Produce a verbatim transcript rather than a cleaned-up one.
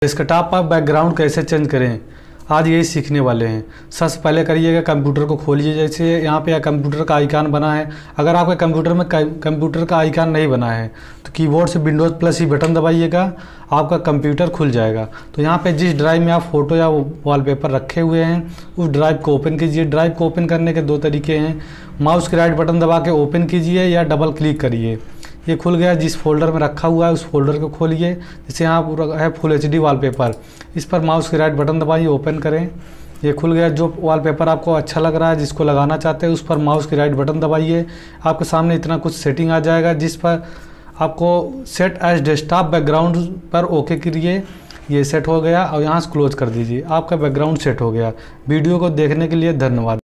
Desktop पर background कैसे change करें, आज यही सीखने वाले हैं। सबसे पहले करिएगा, कंप्यूटर को खोलिए। जैसे यहाँ पे कंप्यूटर का आइकन बना है, अगर आपके कंप्यूटर में कंप्यूटर का आइकन नहीं बना है तो कीबोर्ड से विंडोज़ प्लस ही बटन दबाइएगा, आपका कंप्यूटर खुल जाएगा। तो यहाँ पे जिस ड्राइव में आप फोटो या वॉलपेपर रखे हुए हैं उस ड्राइव को ओपन कीजिए। ड्राइव को ओपन करने के दो तरीके हैं, माउस के राइट बटन दबा के ओपन कीजिए या डबल क्लिक करिए। ये खुल गया। जिस फोल्डर में रखा हुआ है उस फोल्डर को खोलिए। जैसे यहाँ है फुल एच डी वॉलपेपर, इस पर माउस के राइट बटन दबाइए, ओपन करें। ये खुल गया। जो वॉलपेपर आपको अच्छा लग रहा है, जिसको लगाना चाहते हैं, उस पर माउस के राइट बटन दबाइए। आपके सामने इतना कुछ सेटिंग आ जाएगा, जिस पर आपको सेट एज डेस्कटॉप बैकग्राउंड पर ओके करिए। ये सेट हो गया और यहाँ से क्लोज कर दीजिए। आपका बैकग्राउंड सेट हो गया। वीडियो को देखने के लिए धन्यवाद।